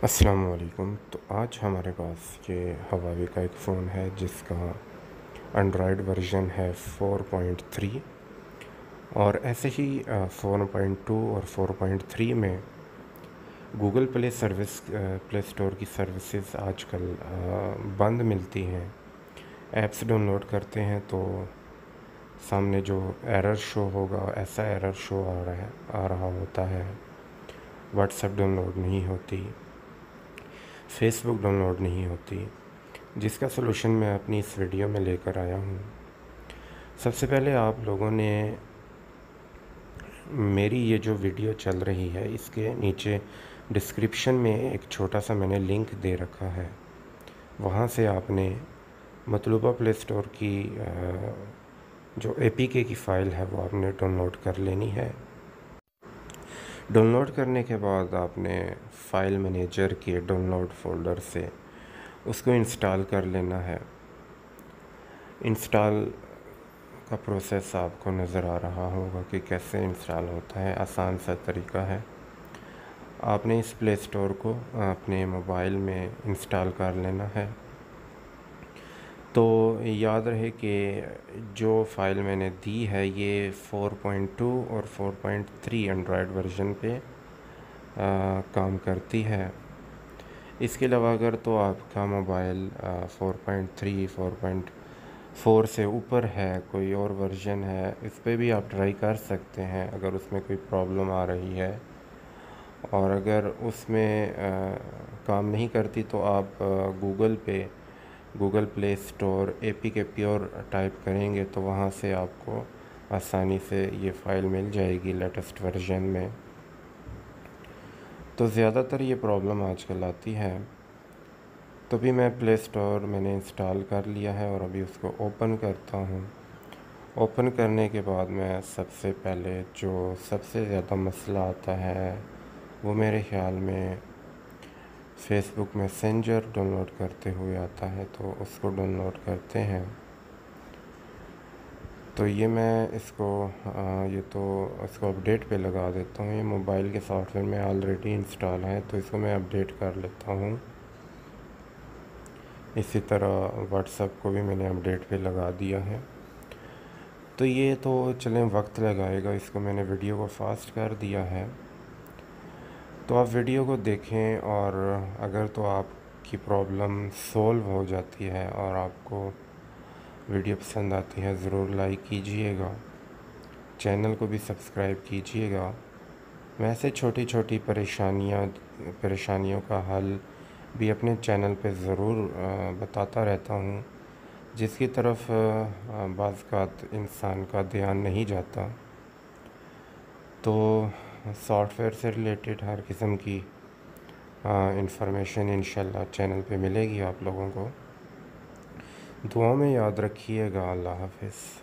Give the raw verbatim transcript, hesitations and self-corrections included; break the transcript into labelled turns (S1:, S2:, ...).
S1: अस्सलाम वालेकुम। तो आज हमारे पास ये हवावी का एक फ़ोन है जिसका एंड्रॉयड वर्जन है फोर पॉइंट थ्री और ऐसे ही फोर पॉइंट टू और फोर पॉइंट थ्री में Google play service play store की सर्विसेज आजकल आ, बंद मिलती हैं। ऐप्स डाउनलोड करते हैं तो सामने जो एरर शो होगा ऐसा एरर शो आ रहा है आ रहा होता है। व्हाट्सएप डाउनलोड नहीं होती, फेसबुक डाउनलोड नहीं होती, जिसका सलूशन मैं अपनी इस वीडियो में लेकर आया हूँ। सबसे पहले आप लोगों ने मेरी ये जो वीडियो चल रही है इसके नीचे डिस्क्रिप्शन में एक छोटा सा मैंने लिंक दे रखा है, वहाँ से आपने मतलूबा प्ले स्टोर की जो एपीके की फ़ाइल है वो आपने डाउनलोड कर लेनी है। डाउनलोड करने के बाद आपने फ़ाइल मैनेजर के डाउनलोड फ़ोल्डर से उसको इंस्टॉल कर लेना है। इंस्टॉल का प्रोसेस आपको नज़र आ रहा होगा कि कैसे इंस्टॉल होता है। आसान सा तरीका है। आपने इस प्ले स्टोर को अपने मोबाइल में इंस्टॉल कर लेना है। तो याद रहे कि जो फ़ाइल मैंने दी है ये फोर पॉइंट टू और four point three Android version पे आ, काम करती है। इसके अलावा अगर तो आपका mobile four point three four point four से ऊपर है, कोई और वर्जन है, इस पे भी आप ट्राई कर सकते हैं अगर उसमें कोई प्रॉब्लम आ रही है। और अगर उसमें आ, काम नहीं करती तो आप गूगल पे Google play store APK pure type करेंगे तो वहाँ से आपको आसानी से ये फ़ाइल मिल जाएगी लेटेस्ट वर्जन में। तो ज़्यादातर ये प्रॉब्लम आजकल आती है। तो भी मैं प्ले स्टोर मैंने इंस्टॉल कर लिया है और अभी उसको ओपन करता हूँ। ओपन करने के बाद मैं सबसे पहले जो सबसे ज़्यादा मसला आता है वो मेरे ख़्याल में फ़ेसबुक मैसेंजर डाउनलोड करते हुए आता है, तो उसको डाउनलोड करते हैं। तो ये मैं इसको आ, ये तो इसको अपडेट पे लगा देता हूँ। ये मोबाइल के सॉफ्टवेयर में ऑलरेडी इंस्टॉल है तो इसको मैं अपडेट कर लेता हूँ। इसी तरह व्हाट्सएप को भी मैंने अपडेट पे लगा दिया है। तो ये तो चलें वक्त लगाएगा, इसको मैंने वीडियो को फास्ट कर दिया है। तो आप वीडियो को देखें और अगर तो आपकी प्रॉब्लम सोल्व हो जाती है और आपको वीडियो पसंद आती है ज़रूर लाइक कीजिएगा, चैनल को भी सब्सक्राइब कीजिएगा। मैं ऐसे छोटी छोटी परेशानियाँ परेशानियों का हल भी अपने चैनल पे ज़रूर बताता रहता हूँ, जिसकी तरफ बाज़ इंसान का ध्यान नहीं जाता। तो सॉफ्टवेयर से रिलेटेड हर किस्म की इंफॉर्मेशन इंशाल्लाह चैनल पे मिलेगी आप लोगों को। दुआ में याद रखिएगा। अल्लाह हाफ़िज़।